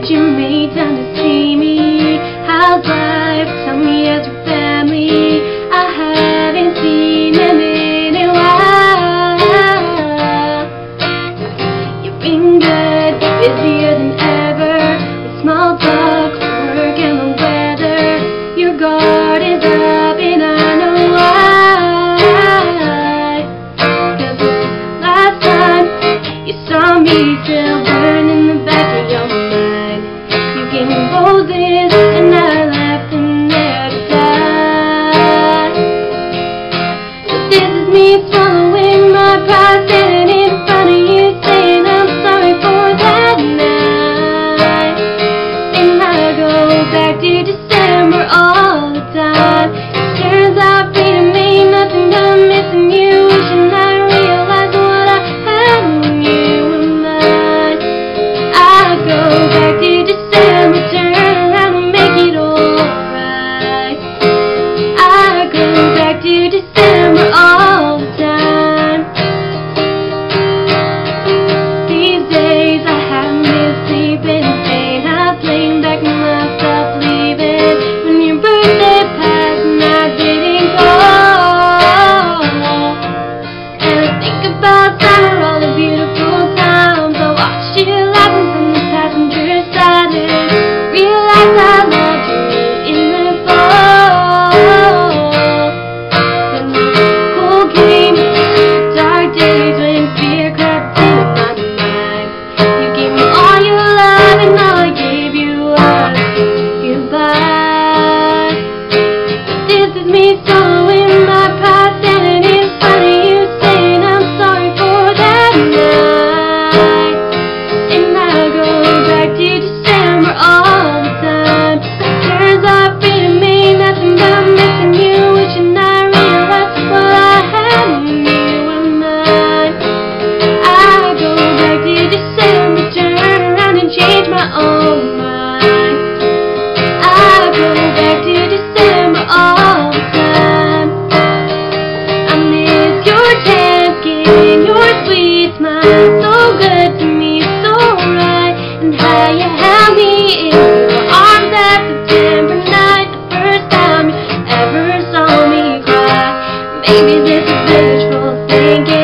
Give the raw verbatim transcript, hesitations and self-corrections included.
you made time to see me? How's life? Tell me, how's your family? I haven't seen them in a while. You've been good, busier than ever, with small talk, work and the weather. Your guard is up and I know why. 'Cause last time you saw me still burn in the back of your mind. You gave me roses and I left them there to die. So this is me swallowing my pride, standing in front of you saying I'm sorry for that night. And I go back to December all the time. It turns out freedom ain't nothing but missing you, wishing I realized what I had when you were mine. I go back to December, turn around and make it alright. I go back to December all the time. These days I haven't been sleeping, pain I blame back myself leaving. When your birthday passed and I didn't go, and I think about summer, all the beautiful times I watched you laughing from the passenger side, and realized I loved you in the fall. Then the cold came, dark days when fear crept into my mind. You gave me all your love and all I gave you was goodbye. This is me swallowing my pride, standing in front of you saying I'm sorry for that night. And I go back to December all the time. Turns out freedom ain't nothing but missing you, wishing I realized what I had when you were mine. I go back to December, turn around and change my own mind. I go back to December all the time. I miss your tan skin, your sweet smile, so good to me, so right. And how you held me in your arms that September night, the first time you ever saw me cry. Maybe this is village full of thinking.